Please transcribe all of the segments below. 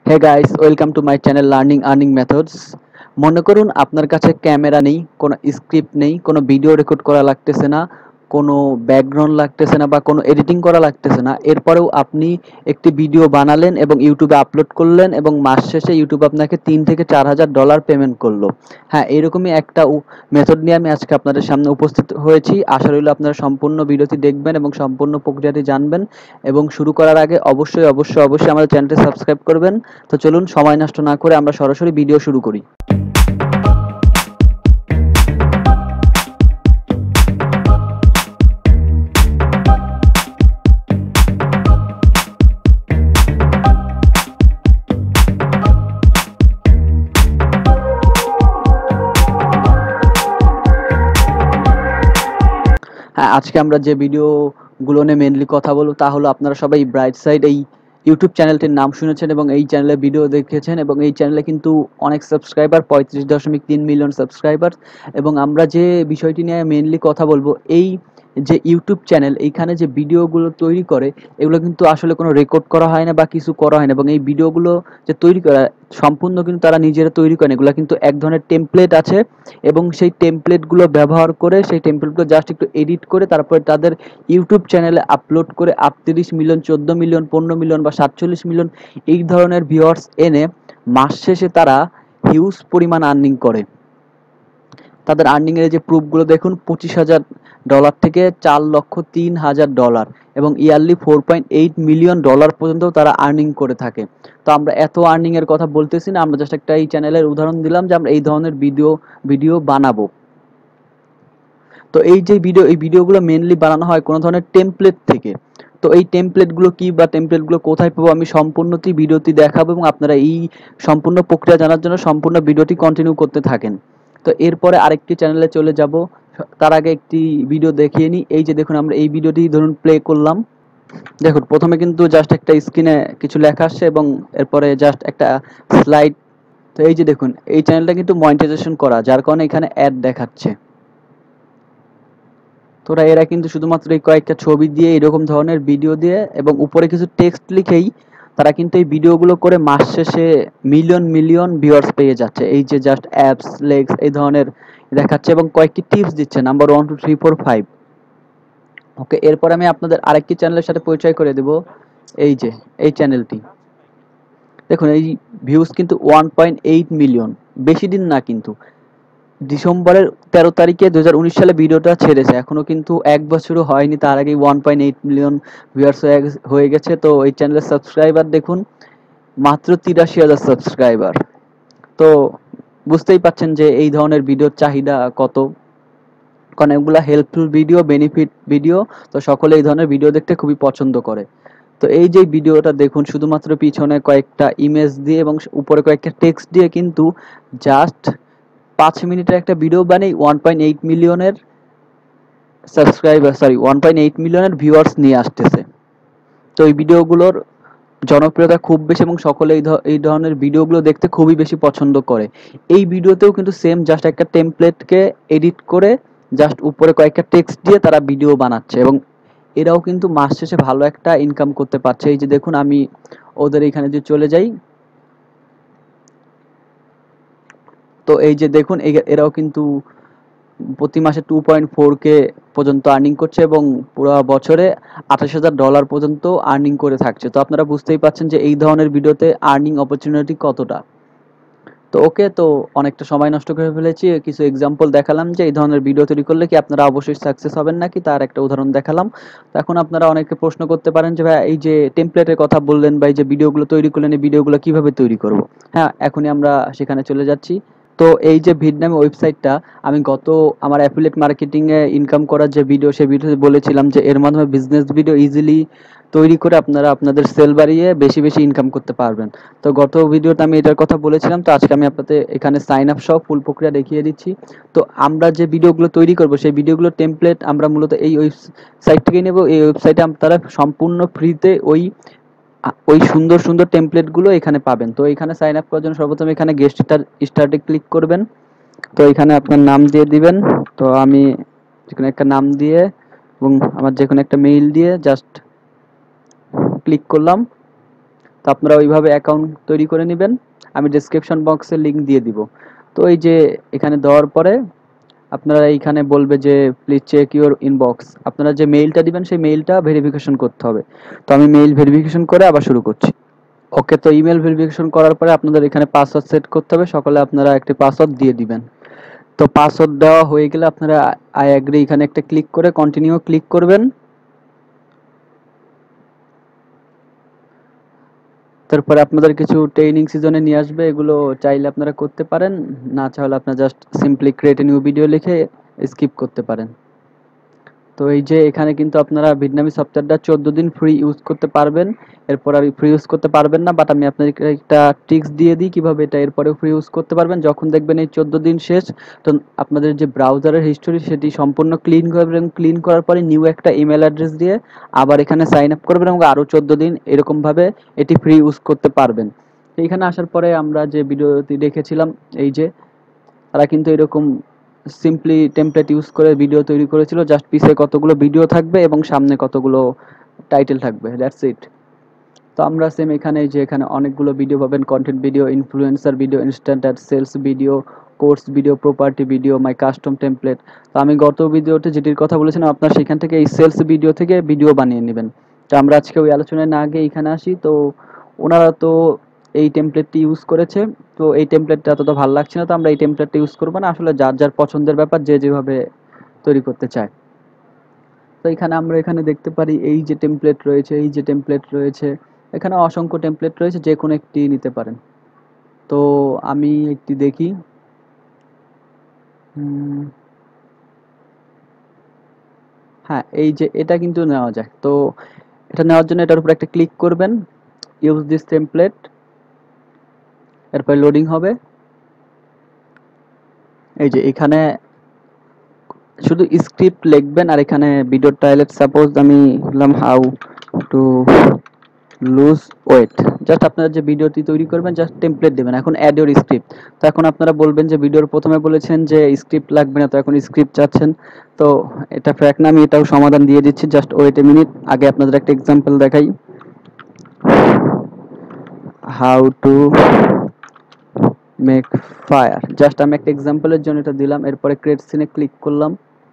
Hey guys, welcome to my channel learning earning methods. মনে করুন আপনার কাছে ক্যামেরা নেই, কোনো স্ক্রিপ্ট নেই, কোনো ভিডিও রেকর্ড করা লাগতেছে না, কোনো ব্যাকগ্রাউন্ড লাগতেছে না বা কোনো এডিটিং করা লাগতেছে না। এরপরেও আপনি একটি ভিডিও বানালেন এবং ইউটিউবে আপলোড করলেন এবং মাস শেষে ইউটিউব আপনাকে $3,000 থেকে $4,000 পেমেন্ট করলো। হ্যাঁ, এরকমই একটা মেথড নিয়ে আমি আজকে আপনাদের সামনে উপস্থিত হয়েছি। আশা রইল আপনারা সম্পূর্ণ ভিডিওটি দেখবেন এবং সম্পূর্ণ প্রক্রিয়াটি জানবেন। এবং শুরু করার আগে অবশ্যই আমাদের চ্যানেলটি সাবস্ক্রাইব করবেন। তো চলুন সময় নষ্ট না করে আমরা সরাসরি ভিডিও শুরু করি। হ্যাঁ, আজকে আমরা যে ভিডিওগুলো নিয়ে মেনলি কথা বলবো তা হলো, আপনারা সবাই ব্রাইট সাইড এই ইউটিউব চ্যানেলটির নাম শুনেছেন এবং এই চ্যানেলে ভিডিও দেখেছেন এবং এই চ্যানেলে কিন্তু অনেক সাবস্ক্রাইবার, 35.3 মিলিয়ন সাবস্ক্রাইবার। এবং আমরা যে বিষয়টি নিয়ে মেনলি কথা বলবো, এই যে ইউটিউব চ্যানেল, এইখানে যে ভিডিওগুলো তৈরি করে এগুলো কিন্তু আসলে কোনো রেকর্ড করা হয় না বা কিছু করা হয় না। এবং এই ভিডিওগুলো যে তৈরি করা সম্পূর্ণ কিন্তু তারা নিজেরা তৈরি করেন। এগুলো কিন্তু এক ধরনের টেমপ্লেট আছে এবং সেই টেমপ্লেটগুলো ব্যবহার করে, সেই টেমপ্লেটগুলো জাস্ট একটু এডিট করে তারপরে তাদের ইউটিউব চ্যানেলে আপলোড করে 38 মিলিয়ন, 14 মিলিয়ন, 15 মিলিয়ন বা 47 মিলিয়ন এই ধরনের ভিউয়ার্স এনে মাস শেষে তারা হিউজ পরিমাণ আর্নিং করে। তাদের আর্নিং এর যে প্রুফগুলো দেখুন, $25,000 থেকে $4,03,000 এবং ইয়ারলি $4.8 মিলিয়ন পর্যন্ত তারা আর্নিং করে থাকে। তো আমরা এত আর্নিং এর কথা বলতেছি না, আমরা জাস্ট একটা এই চ্যানেলের উদাহরণ দিলাম যে আমরা এই ধরনের ভিডিও বানাবো। তো এই ভিডিওগুলো মেনলি বানানো হয় কোনো ধরনের টেমপ্লেট থেকে। তো এই টেমপ্লেটগুলো কি বা টেমপ্লেটগুলো কোথায় পাবো আমি সম্পূর্ণটি ভিডিওটি দেখাবো এবং আপনারা এই সম্পূর্ণ প্রক্রিয়া জানার জন্য সম্পূর্ণ ভিডিওটি কন্টিনিউ করতে থাকেন। তো এরপরে আরেকটি চ্যানেলে চলে যাব। তার আগে একটি ভিডিও দেখিয়ে নিই। এই যে দেখুন, আমরা এই ভিডিওটি ধরুন প্লে করলাম। দেখুন, প্রথমে কিন্তু জাস্ট একটা স্ক্রিনে কিছু লেখা আসছে এবং এরপরে জাস্ট একটা স্লাইড। তো এই যে দেখুন, এই চ্যানেলটা কিন্তু মনিটাইজেশন করা, যার কারণে এখানে অ্যাড দেখাচ্ছে। তো এরা কিন্তু শুধুমাত্র এই কয়েকটা ছবি দিয়ে, এরকম ধরনের ভিডিও দিয়ে এবং উপরে কিছু টেক্সট লিখেই তারা কিন্তু এই ভিডিওগুলো করে মাস শেষে মিলিয়ন মিলিয়ন ভিউয়ার্স পেয়ে যাচ্ছে। এই যে জাস্ট অ্যাপস লেক্স এই ধরনের দেখাচ্ছে এবং কয়েকটি টিপস দিচ্ছে, নাম্বার 1 2 3 4 5। ওকে, এরপর আমি আপনাদের আরেকটি চ্যানেলের সাথে পরিচয় করে দেব। এই যে এই চ্যানেলটি দেখুন, এই ভিউজ কিন্তু 1.8 মিলিয়ন, বেশি দিন না কিন্তু। ডিসেম্বরের 13 তারিখে 2019 সালে ভিডিওটা ছেড়েছে, এখনো কিন্তু এক বছরও হয়নি, তার আগেই 1.8 মিলিয়ন ভিউয়ার্স হয়ে গেছে। তো এই চ্যানেলের সাবস্ক্রাইবার দেখুন, মাত্র 83,000 সাবস্ক্রাইবার। তো বুঝতেই পাচ্ছেন যে এই ধরনের ভিডিওর চাহিদা কত, কারণ এগুলা হেল্পফুল ভিডিও, বেনিফিট ভিডিও। তো সকলে এই ধরনের ভিডিও দেখতে খুবই পছন্দ করে। তো এই যে ভিডিওটা দেখুন, শুধুমাত্র পিছনে কয়েকটা ইমেজ দিয়ে এবং উপরে কয়েকটা টেক্সট দিয়ে কিন্তু জাস্ট 5 মিনিটের একটা ভিডিও বানিয়ে 1.8 মিলিয়নের সাবস্ক্রাইবার, 1.8 মিলিয়নের ভিউয়ার্স নিয়ে আসতেছে। তো এই ভিডিওগুলোর জনপ্রিয়তা খুব বেশি এবং সকলে এই ধরনের ভিডিওগুলো দেখতে খুবই বেশি পছন্দ করে। এই ভিডিওতেও কিন্তু সেম জাস্ট একটা টেমপ্লেটকে এডিট করে জাস্ট উপরে কয়েকটা টেক্সট দিয়ে তারা ভিডিও বানাচ্ছে এবং এরাও কিন্তু মাস শেষে ভালো একটা ইনকাম করতে পারছে। এই যে দেখুন, আমি ওদের এখানে যে চলে যাই, তো এই যে দেখুন এরাও কিন্তু প্রতি মাসে 2.4K পর্যন্ত আর্নিং করছে এবং পুরো বছরে $28,000 পর্যন্ত আর্নিং করে থাকছে। তো আপনারা বুঝতেই পাচ্ছেন যে এই ধরনের ভিডিওতে আর্নিং অপরচুনিটি কতটা। তো ওকে, তো অনেকটা সময় নষ্ট করে ফেলেছি, কিছু এক্সাম্পল দেখালাম যে এই ধরনের ভিডিও তৈরি করলে কি আপনারা অবশ্যই সাকসেস হবেন নাকি, তার একটা উদাহরণ দেখালাম। তো এখন আপনারা অনেকে প্রশ্ন করতে পারেন যে ভাই, এই যে টেমপ্লেটের কথা বললেন বা এই যে ভিডিওগুলো তৈরি করলেন, এই ভিডিওগুলো কিভাবে তৈরি করব? হ্যাঁ, এখনই আমরা সেখানে চলে যাচ্ছি। তো এই যে ভিডনামে ওয়েবসাইটটা, আমি আমার অ্যাফিলিয়েট মার্কেটিং এ ইনকাম করার যে ভিডিও, সেই ভিডিওতে বলেছিলাম যে এর মাধ্যমে বিজনেস ভিডিও ইজিলি তৈরি করে আপনারা আপনাদের সেল বাড়িয়ে বেশি বেশি ইনকাম করতে পারবেন। তো গত ভিডিওতে আমি এটার কথা বলেছিলাম। তো আজকে আমি আপনাদের এখানে সাইন আপ সহ ফুল প্রক্রিয়া দেখিয়ে দিচ্ছি। তো আমরা যে ভিডিওগুলো তৈরি করব, সেই ভিডিওগুলোর টেমপ্লেট আমরা মূলত এই ওয়েবসাইট থেকে নেব। এই ওয়েবসাইটে আপনারা সম্পূর্ণ ফ্রিতে ওই সুন্দর সুন্দর টেমপ্লেটগুলো এখানে পাবেন। তো এখানে সাইন আপ করার জন্য সর্বপ্রথম এখানে গেট স্টার্টে ক্লিক করবেন। তো এখানে আপনার নাম দিয়ে দিবেন। তো আমি যেকোনো একটা নাম দিয়ে এবং আমার যেকোনো একটা মেইল দিয়ে জাস্ট ক্লিক করলাম। তো আপনারা ওইভাবে অ্যাকাউন্ট তৈরি করে নেবেন। আমি ডেসক্রিপশন বক্সে লিঙ্ক দিয়ে দিব। তো এই যে এখানে দেওয়ার পরে আপনারা এইখানে বলবে যে প্লিজ চেক ইউর ইনবক্স। আপনারা যে মেইলটা দিবেন সেই মেইলটা ভেরিফিকেশন করতে হবে। তো আমি মেইল ভেরিফিকেশন করে আবার শুরু করছি। ওকে, তো ইমেল ভেরিফিকেশন করার পরে আপনাদের এখানে পাসওয়ার্ড সেট করতে হবে। সকালে আপনারা একটি পাসওয়ার্ড দিয়ে দিবেন। তো পাসওয়ার্ড দেওয়া হয়ে গেলে আপনারা আই এগ্রি এখানে একটা ক্লিক করে কন্টিনিউ ক্লিক করবেন। তারপরে আপনাদের কিছু ট্রেনিং সিজনে নিয়ে আসবে, এগুলো চাইলে আপনারা করতে পারেন, না চাইলে আপনারা just simply create a new video লিখে স্কিপ করতে পারেন। তো এই যে এখানে কিন্তু আপনারা ভিটনামি সফটওয়্যারটা 14 দিন ফ্রি ইউজ করতে পারবেন। এরপর আর ফ্রি ইউজ করতে পারবেন না, বাট আমি আপনাদেরকে একটা ট্রিক্স দিয়ে দিই কিভাবে এটা এরপরেও ফ্রি ইউজ করতে পারবেন। যখন দেখবেন এই 14 দিন শেষ, তো আপনাদের যে ব্রাউজারের হিস্টোরি সেটি সম্পূর্ণ ক্লিন করবেন। ক্লিন করার পরে নিউ একটা ইমেল অ্যাড্রেস দিয়ে আবার এখানে সাইন আপ করবেন এবং আরও 14 দিন এরকমভাবে এটি ফ্রি ইউজ করতে পারবেন। তো এখানে আসার পরে আমরা যে ভিডিওটি দেখেছিলাম, এই যে তারা কিন্তু এরকম সিম্পলি টেমপ্লেট ইউজ করে ভিডিও তৈরি করেছিল। জাস্ট পিছে কতগুলো ভিডিও থাকবে এবং সামনে কতগুলো টাইটেল থাকবে, দ্যাটস ইট। তো আমরা সেম এখানে যে এখানে অনেকগুলো ভিডিও পাবেন, content video, influencer video, instant ad, sales video, course video, property video, my custom template. তো আমি গত ভিডিওতে যেটির কথা বলেছিলাম আপনার সেখান থেকে এই সেলস ভিডিও থেকে ভিডিও বানিয়ে নেবেন। তো আমরা আজকে ওই আলোচনায় না গিয়ে এখানে আসি। তো ওনারা তো এই টেমপ্লেটটি ইউজ করেছে, তো এই টেমপ্লেটটা এতটা ভালো লাগছে না, তো আমরা এই টেমপ্লেটটা ইউজ করবো না। আসলে যার যার পছন্দের ব্যাপার, যে যেভাবে তৈরি করতে চায়। তো এখানে আমরা এখানে দেখতে পারি এই যে টেমপ্লেট রয়েছে, এই যে টেমপ্লেট রয়েছে, এখানে অসংখ্য টেমপ্লেট রয়েছে, যে কোনো একটি নিতে পারেন। তো আমি একটি দেখি। হ্যাঁ, এই যে এটা কিন্তু নেওয়া যায়। তো এটা নেওয়ার জন্য এটার উপর একটা ক্লিক করবেন, ইউজ দিস টেমপ্লেট, এরপর লোডিং হবে। এই যে এখানে শুধু স্ক্রিপ্ট লিখবেন আর এখানে ভিডিও টাইটেল সাপোজ আমি লিখলাম how to lose weight. Just আপনারা যে ভিডিওটি তৈরি করবেন জাস্ট টেমপ্লেট দেবেন। এখন অ্যাড ইউর স্ক্রিপ্ট। তো এখন আপনারা বলবেন যে ভিডিওর প্রথমে বলেছেন যে স্ক্রিপ্ট লাগবে না, তো এখন স্ক্রিপ্ট চাচ্ছেন। তো এটা ফ্যাক্ট না, আমি এটাও সমাধান দিয়ে দিচ্ছি, জাস্ট ওয়েট এ মিনিট। আগে আপনাদের একটা এক্সাম্পল দেখাই, how to make fire. Just আমি একটা এক্সাম্পলের জন্য এটা দিলাম। এরপরে ক্রিয়েট সিনে ক্লিক করলাম।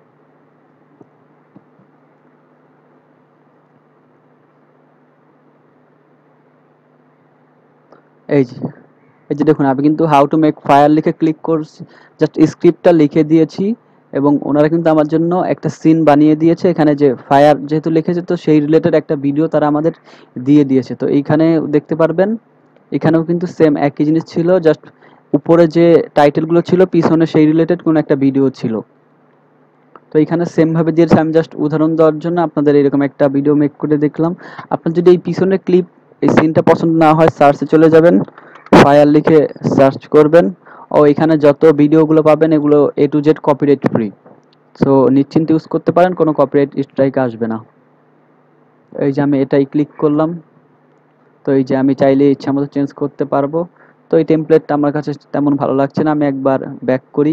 এই যে এই যে দেখুন, আমি কিন্তু হাউ টু মেক ফায়ার লিখে ক্লিক করছি, জাস্ট স্ক্রিপ্টটা লিখে দিয়েছি এবং ওনারা কিন্তু আমার জন্য একটা সিন বানিয়ে দিয়েছে। এখানে যে ফায়ার যেহেতু লিখেছে, তো সেই রিলেটেড একটা ভিডিও তারা আমাদের দিয়ে দিয়েছে। তো এইখানে দেখতে পারবেন, এখানেও কিন্তু সেম একই জিনিস ছিল, জাস্ট উপরে যে টাইটেলগুলো ছিল পিছনে সেই রিলেটেড কোনো একটা ভিডিও ছিল। তো এখানে সেম ভাবে দিয়েছে। আমি জাস্ট উদাহরণ দেওয়ার জন্য আপনাদের এরকম একটা ভিডিও মেক করে দেখলাম। আপনার যদি এই পিছনের ক্লিপ, এই সিনটা পছন্দ না হয়, সার্চে চলে যাবেন, ফায়ার লিখে সার্চ করবেন। ও এখানে যত ভিডিওগুলো পাবেন এগুলো A to Z copyright free. So নিশ্চিন্তে ইউজ করতে পারেন, কোনো কপিরাইট স্ট্রাইক আসবে না। এই যে আমি এটাই ক্লিক করলাম। তো এই যে আমি চাইলে ইচ্ছা মতো চেঞ্জ করতে পারবো। তো এই টেমপ্লেটটা আমার কাছে তেমন ভালো লাগছে না, আমি একবার ব্যাক করি।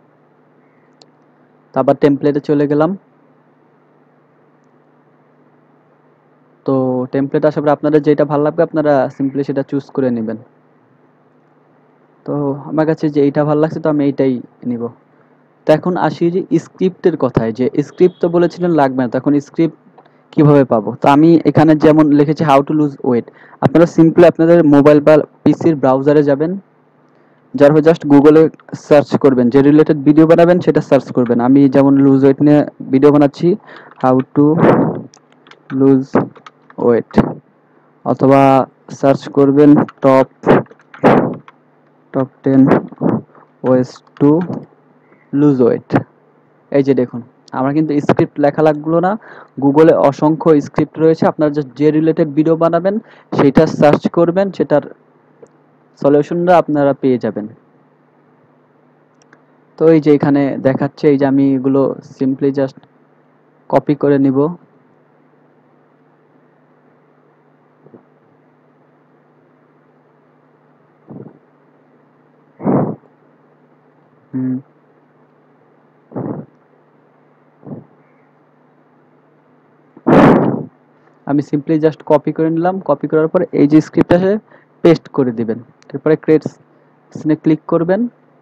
তো আবার টেমপ্লেটে চলে গেলাম। তো টেমপ্লেট আসার পরে আপনাদের যেটা ভালো লাগবে আপনারা সিম্পলি সেটা চুজ করে নেবেন। তো আমার কাছে যে এইটা ভালো লাগছে, তো আমি এইটাই নিব। তো এখন আসি যে স্ক্রিপ্টের কথায়, যে স্ক্রিপ্ট তো বলেছিলেন লাগবে না, তো এখন স্ক্রিপ্ট কিভাবে পাবো? তো আমি এখানে যেমন লিখেছি হাউ টু লুজ ওয়েট, আপনারা সিম্পলি আপনাদের মোবাইল বা পিসির ব্রাউজারে যাবেন, যার পর জাস্ট গুগলে সার্চ করবেন, যে রিলেটেড ভিডিও বানাবেন সেটা সার্চ করবেন। আমি যেমন লুজ ওয়েট নিয়ে ভিডিও বানাচ্ছি, হাউ টু লুজ ওয়েট, অথবা সার্চ করবেন top top 10 ways to lose weight. এই যে দেখুন, আমরা কিন্তু স্ক্রিপ্ট লেখা লাগলো না, গুগলে অসংখ্য স্ক্রিপ্ট রয়েছে। আপনারা জাস্ট যে রিলেটেড ভিডিও বানাবেন সেটা সার্চ করবেন, সেটার সলিউশনটা আপনারা পেয়ে যাবেন। তো এই যে এখানে দেখাচ্ছে, এই যে আমি এগুলো সিম্পলি জাস্ট কপি করে নিব। হুম, আমি সিম্পলি জাস্ট কপি করে নিলাম, কপি করার পরে এই যে স্ক্রিপ্ট আছে পেস্ট করে দিবেন। এরপরে ক্রিয়েট সিনে ক্লিক করবেন।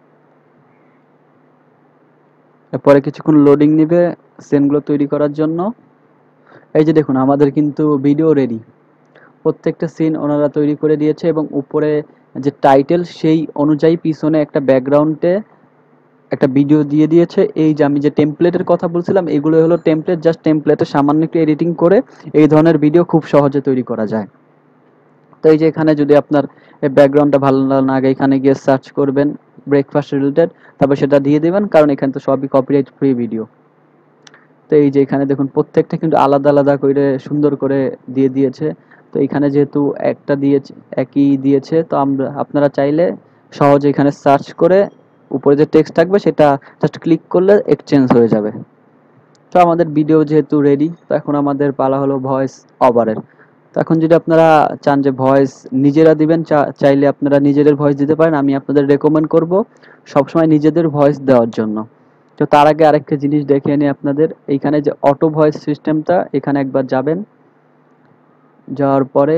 এরপরে কিছুক্ষণ লোডিং নেবে সিনগুলো তৈরি করার জন্য। এই যে দেখুন আমাদের কিন্তু ভিডিও রেডি। প্রত্যেকটা সিন ওনারা তৈরি করে দিয়েছে এবং উপরে যে টাইটেল সেই অনুযায়ী পিছনে একটা ব্যাকগ্রাউন্ডে একটা ভিডিও দিয়ে দিয়েছে। এই যে আমি যে টেমপ্লেটের কথা বলছিলাম, এগুলো হলো টেমপ্লেট, জাস্ট টেমপ্লেটে সামান্য একটু এডিটিং করে এই ধরনের ভিডিও খুব সহজে তৈরি করা যায়। তো এই যে এখানে যদি আপনার এই ব্যাকগ্রাউন্ডটা ভালো না লাগে, এখানে গিয়ে সার্চ করবেন ব্রেকফাস্ট রিলেটেড, তারপর সেটা দিয়ে দেবেন, কারণ এখানে তো সবই কপিরাইট ফ্রি ভিডিও। তো এই যে এখানে দেখুন প্রত্যেকটা কিন্তু আলাদা আলাদা করে সুন্দর করে দিয়ে দিয়েছে। তো এখানে যেহেতু একটা দিয়েছে, একই দিয়েছে, তো আপনারা চাইলে সহজে এখানে সার্চ করে উপরে যে টেক্সট থাকবে সেটা জাস্ট ক্লিক করলে এক্সচেঞ্জ হয়ে যাবে। তো আমাদের ভিডিও যেহেতু রেডি, তো এখন আমাদের পালা হলো ভয়েস ওভারের। তো এখন যদি আপনারা চান যে ভয়েস নিজেরা দিবেন, চাইলে আপনারা নিজেদের ভয়েস দিতে পারেন। আমি আপনাদের রেকমেন্ড করব সবসময় নিজেদের ভয়েস দেওয়ার জন্য। তো তার আগে আরেকটা জিনিস দেখিয়ে নিই আপনাদের। এইখানে যে অটো ভয়েস সিস্টেমটা, এখানে একবার যাবেন, যাওয়ার পরে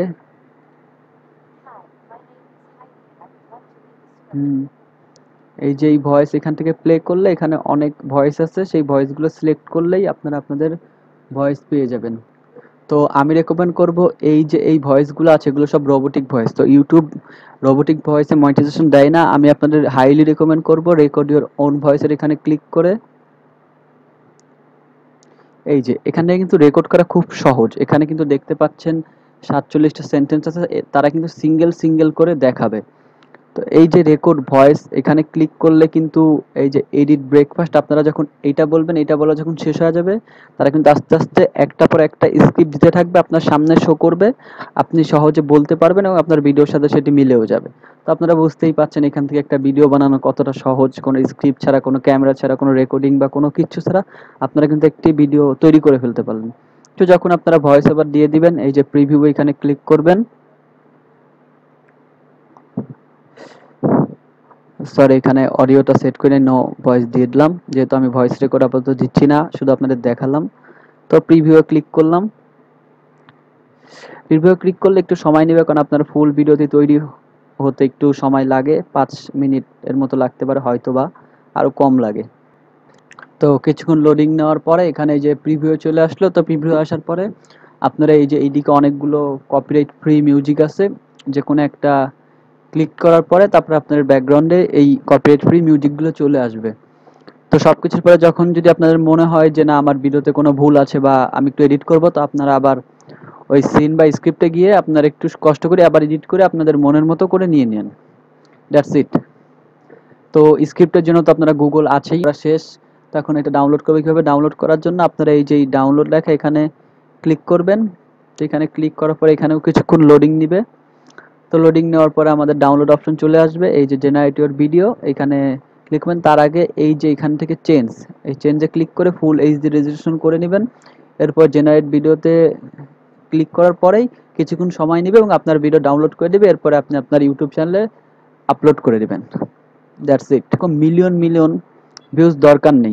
এই যে এই ভয়েস এখান থেকে প্লে করলে এখানে অনেক ভয়েস আছে, সেই ভয়েসগুলো সিলেক্ট করলেই আপনারা আপনাদের ভয়েস পেয়ে যাবেন। তো আমি রেকমেন্ড করব এই যে এই ভয়েসগুলো আছে এগুলো সব রোবোটিক ভয়েস। তো ইউটিউব রোবোটিক ভয়েসে মনিটাইজেশন দেয় না। আমি আপনাদের হাইলি রেকমেন্ড করব রেকর্ড ইওর ওন ভয়েসের এখানে ক্লিক করে, এই যে এখানে কিন্তু রেকর্ড করা খুব সহজ। এখানে কিন্তু দেখতে পাচ্ছেন 47টা সেন্টেন্স আছে, তারা কিন্তু সিঙ্গেল সিঙ্গেল করে দেখাবে। তো এই যে রেকর্ড ভয়েস এখানে ক্লিক করলে কিন্তু এই যে এডিট ব্রেকফাস্ট, আপনারা যখন এইটা বলবেন, এইটা বলা যখন শেষ হয়ে যাবে, তারা কিন্তু আস্তে আস্তে একটা পর একটা স্ক্রিপ্ট দিতে থাকবে, আপনার সামনে শো করবে, আপনি সহজে বলতে পারবেন এবং আপনার ভিডিওর সাথে সেটি মিলেও যাবে। তো আপনারা বুঝতেই পাচ্ছেন এখান থেকে একটা ভিডিও বানানো কতটা সহজ, কোনো স্ক্রিপ্ট ছাড়া, কোনো ক্যামেরা ছাড়া, কোনো রেকর্ডিং বা কোনো কিছু ছাড়া আপনারা কিন্তু একটি ভিডিও তৈরি করে ফেলতে পারলেন। তো যখন আপনারা ভয়েস ওভার দিয়ে দিবেন, এই যে প্রিভিউ এখানে ক্লিক করবেন। সরি, এখানে অডিওটা সেট করে নো ভয়েস দিয়ে দিলাম, যেহেতু আমি ভয়েস রেকর্ড আপাতত দিচ্ছি না, শুধু আপনাদের দেখালাম। তো প্রিভিউ ক্লিক করলাম। প্রিভিউ ক্লিক করলে একটু সময় নেবে, কারণ আপনার ফুল ভিডিওটি তৈরি হতে একটু সময় লাগে, 5 মিনিট এর মতো লাগতে পারে, হয়তো বা আরো কম লাগে। তো কিছুক্ষণ লোডিং নেওয়ার পরে এখানে যে প্রিভিউ চলে আসলো। তো প্রিভিউ আসার পরে আপনারা এই যে এইদিকে অনেকগুলো কপিরাইট ফ্রি মিউজিক আছে, যে কোনো একটা ক্লিক করার পরে তারপরে আপনার ব্যাকগ্রাউন্ডে এই কপিরাইট ফ্রি মিউজিকগুলো চলে আসবে। তো সবকিছুর পরে যখন যদি আপনাদের মনে হয় যে না আমার ভিডিওতে কোনো ভুল আছে বা আমি একটু এডিট করব, তো আপনারা আবার ওই সিন বা স্ক্রিপ্টে গিয়ে আপনারা একটু কষ্ট করে আবার এডিট করে আপনাদের মনের মতো করে নিয়ে নেন। That's it. তো স্ক্রিপ্টের জন্য তো আপনারা গুগল আছেই, শেষ। তো এখন এটা ডাউনলোড করবে কীভাবে? ডাউনলোড করার জন্য আপনারা এই যে ডাউনলোড লেখা এখানে ক্লিক করবেন। তো এখানে ক্লিক করার পরে এখানেও কিছুক্ষণ লোডিং নিবে। তো লোডিং নেওয়ার পরে আমাদের ডাউনলোড অপশন চলে আসবে, এই যে জেনারেট ইওর ভিডিও এখানে ক্লিক করবেন। তার আগে এই যে এখান থেকে চেঞ্জ, এই চেঞ্জে ক্লিক করে ফুল এইচডি রেজলিউশন করে নেবেন। এরপর জেনারেট ভিডিওতে ক্লিক করার পরেই কিছুক্ষণ সময় নেবে এবং আপনার ভিডিও ডাউনলোড করে দেবে। এরপরে আপনি আপনার ইউটিউব চ্যানেলে আপলোড করে দেবেন। That's it. এরকম মিলিয়ন মিলিয়ন ভিউজ দরকার নেই।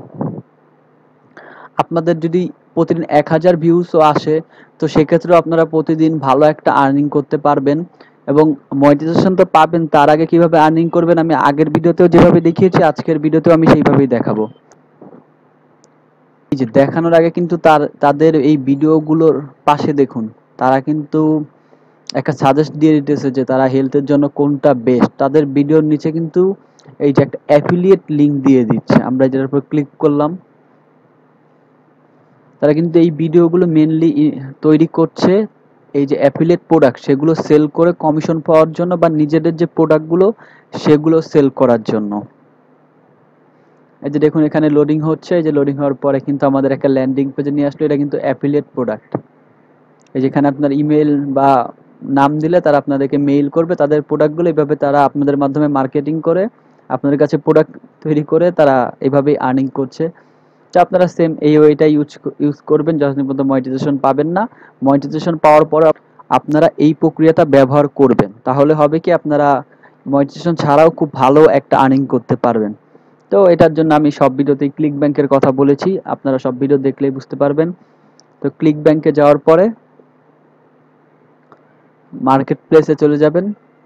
আপনাদের যদি প্রতিদিন 1000 ভিউজও আসে, তো সেক্ষেত্রেও আপনারা প্রতিদিন ভালো একটা আর্নিং করতে পারবেন এবং মনিটাইজেশন তো পাবেন। তার আগে কিভাবে আর্নিং করবেন আমি আগের ভিডিওতেও যেভাবে দেখিয়েছি, আজকের ভিডিওতেও আমি সেইভাবেই দেখাবো। এই যে দেখানোর আগে কিন্তু তাদের এই ভিডিওগুলোর পাশে দেখুন, তারা কিন্তু একটা সাজেস্ট দিয়ে দিতেছে যে তারা হেলথের জন্য কোনটা বেস্ট। তাদের ভিডিওর নিচে কিন্তু এই যে একটা অ্যাফিলিয়েট লিংক দিয়ে দিচ্ছে, আমরা যেটার উপর ক্লিক করলাম। তারা কিন্তু এই ভিডিওগুলো মেনলি তৈরি করছে এই যে অ্যাফিলিয়েট প্রোডাক্ট, সেগুলো সেল করে কমিশন পাওয়ার জন্য বা নিজেদের যে প্রোডাক্টগুলো সেগুলো সেল করার জন্য। এই যে দেখুন এখানে লোডিং হচ্ছে, এই যে লোডিং হওয়ার পরে কিন্তু আমাদের একটা ল্যান্ডিং পেজে নিয়ে আসলো। এটা কিন্তু অ্যাফিলিয়েট প্রোডাক্ট। এই যেখানে আপনার ইমেল বা নাম দিলে তারা আপনাদেরকে মেইল করবে তাদের প্রোডাক্টগুলো। এইভাবে তারা আপনাদের মাধ্যমে মার্কেটিং করে আপনাদের কাছে প্রোডাক্ট তৈরি করে তারা এইভাবেই আর্নিং করছে। তো আপনারা সেম এই ওয়েটা ইউজ করবেন যতদিন পর্যন্ত মনিটাইজেশন পাবেন না। মনিটাইজেশন পাওয়ার পর আপনারা এই প্রক্রিয়াটা ব্যবহার করবেন, তাহলে হবে কি আপনারা মনিটাইজেশন ছাড়াও খুব ভালো একটা আর্নিং করতে পারবেন। তো এটার জন্য আমি সব ভিডিওতেই ক্লিক ব্যাংকের কথা বলেছি, আপনারা সব ভিডিও দেখলেই বুঝতে পারবেন। তো ক্লিক ব্যাংকে যাওয়ার পরে মার্কেট প্লেসে চলে যাবেন।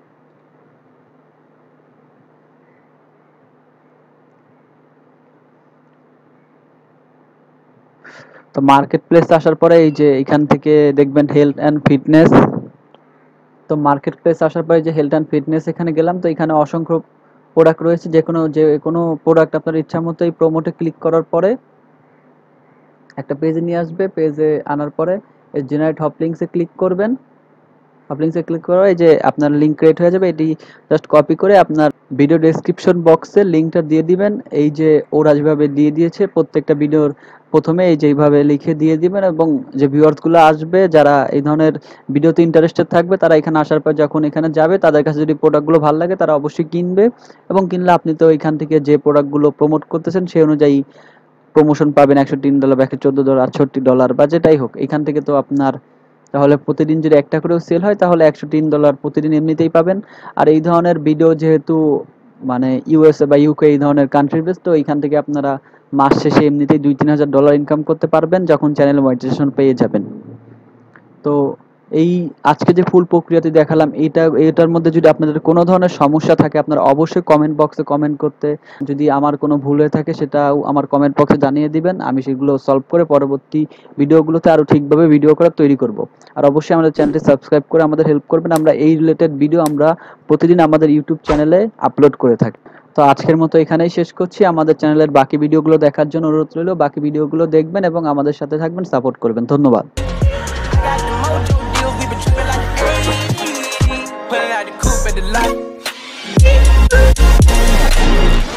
তো মার্কেট প্লেসে আসার পরে এই যে এখান থেকে দেখবেন হেলথ অ্যান্ড ফিটনেস। তো মার্কেট প্লেস আসার পরে যে হেলথ অ্যান্ড ফিটনেস এখানে গেলাম। তো এখানে অসংখ্য প্রোডাক্ট রয়েছে, যে কোনো প্রোডাক্ট আপনার ইচ্ছা মতো এই প্রোমোটে ক্লিক করার পরে একটা পেজে নিয়ে আসবে। পেজে আনার পরে এই জেনারেট হপ লিঙ্কসে ক্লিক করবেন। হপ লিঙ্কসে ক্লিক করা এই যে আপনার লিঙ্ক ক্রিয়েট হয়ে যাবে। এটি জাস্ট কপি করে আপনার ভিডিও ডেসক্রিপশন বক্সে লিঙ্কটা দিয়ে দিবেন। এই যে ওরা যেভাবে দিয়ে দিয়েছে প্রত্যেকটা ভিডিওর প্রথমে এই যে এইভাবে লিখে দিয়ে দিবেন, এবং যে ভিউয়ার্সগুলো আসবে যারা এই ধরনের ভিডিওতে ইন্টারেস্টেড থাকবে তারা এখানে আসার পর যখন এখানে যাবে তাদের কাছে যদি প্রোডাক্টগুলো ভালো লাগে তারা অবশ্যই কিনবে, এবং কিনলে আপনি তো এখান থেকে যে প্রোডাক্টগুলো প্রমোট করতেছেন সেই অনুযায়ী প্রমোশন পাবেন $103 বা $114, $68 বা যেটাই হোক। এখান থেকে তো আপনার তাহলে প্রতিদিন যদি একটা করেও সেল হয় তাহলে $103 প্রতিদিন এমনিতেই পাবেন। আর এই ধরনের ভিডিও যেহেতু মানে ইউএসএ বা ইউকে এই ধরনের কান্ট্রি বেস, তো এইখান থেকে আপনারা মাস শেষে এমনিতেই $2-3 হাজার ইনকাম করতে পারবেন যখন চ্যানেল মনিটাইজেশন পেয়ে যাবেন। তো এই আজকে যে ফুল প্রক্রিয়াটি দেখালাম এটার মধ্যে যদি আপনাদের কোনো ধরনের সমস্যা থাকে আপনারা অবশ্যই কমেন্ট বক্সে কমেন্ট করতে, যদি আমার কোনো ভুল হয়ে থাকে সেটাও আমার কমেন্ট বক্সে জানিয়ে দিবেন। আমি সেগুলো সলভ করে পরবর্তী ভিডিওগুলোতে আরও ঠিকভাবে ভিডিও করা তৈরি করব। আর অবশ্যই আমাদের চ্যানেলটি সাবস্ক্রাইব করে আমাদের হেল্প করবেন। আমরা এই রিলেটেড ভিডিও আমরা প্রতিদিন আমাদের ইউটিউব চ্যানেলে আপলোড করে থাকি। তো আজকের মতো এখানেই শেষ করছি। আমাদের চ্যানেলের বাকি ভিডিওগুলো দেখার জন্য অনুরোধ রইল। বাকি ভিডিওগুলো দেখবেন এবং আমাদের সাথে থাকবেন, সাপোর্ট করবেন। ধন্যবাদ। Got the mojo deals, we been trippin' like the 80s. Pulling out the coupe at the lot.